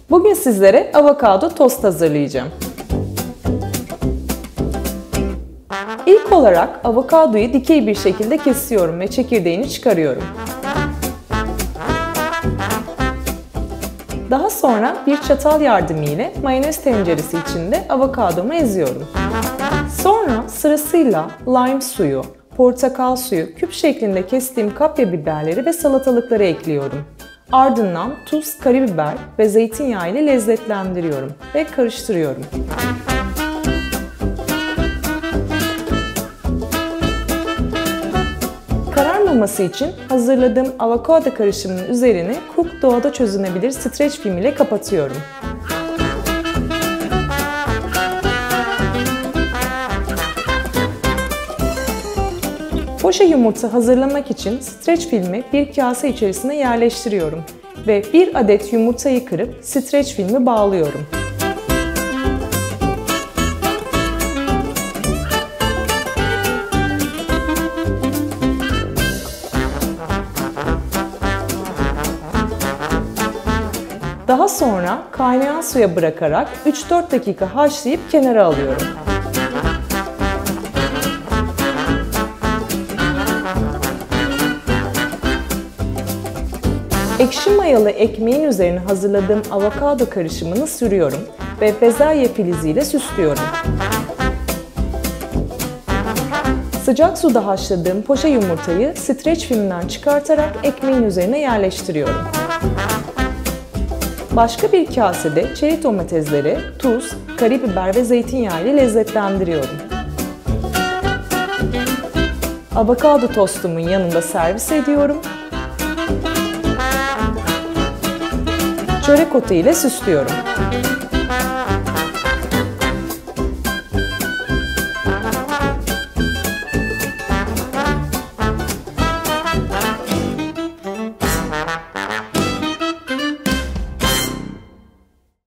Bugün sizlere avokado tost hazırlayacağım. İlk olarak avokadoyu dikey bir şekilde kesiyorum ve çekirdeğini çıkarıyorum. Daha sonra bir çatal yardımıyla mayonez tenceresi içinde avokadomu eziyorum. Sonra sırasıyla lime suyu, portakal suyu, küp şeklinde kestiğim kapya biberleri ve salatalıkları ekliyorum. Ardından tuz, karabiber ve zeytinyağı ile lezzetlendiriyorum ve karıştırıyorum. Kararmaması için hazırladığım avokado karışımının üzerine Cook Doğada Çözünebilir streç film ile kapatıyorum. Poşe yumurta hazırlamak için streç filmi bir kase içerisine yerleştiriyorum ve bir adet yumurtayı kırıp streç filmi bağlıyorum. Daha sonra kaynayan suya bırakarak 3-4 dakika haşlayıp kenara alıyorum. Ekşi mayalı ekmeğin üzerine hazırladığım avokado karışımını sürüyorum ve bezelye filiziyle süslüyorum. Sıcak suda haşladığım poşe yumurtayı streç filmden çıkartarak ekmeğin üzerine yerleştiriyorum. Başka bir kasede çeri domatesleri, tuz, karabiber ve zeytinyağı ile lezzetlendiriyorum. Avokado tostumun yanında servis ediyorum. Çörek otu ile süslüyorum.